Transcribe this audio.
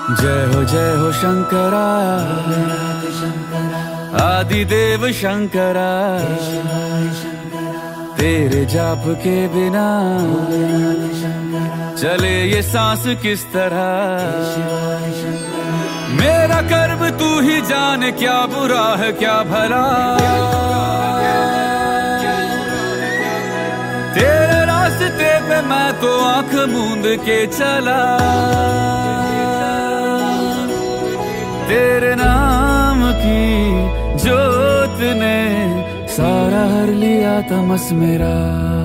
जय हो शंकरा, आदिदेव शंकरा। तेरे जाप के बिना चले ये सांस किस तरह। मेरा कर्म तू ही जाने, क्या बुरा है क्या भला। तेरे रास्ते पे मैं तो आंख मूंद के चला। तेरे नाम की जोत ने सारा हर लिया तमस मेरा।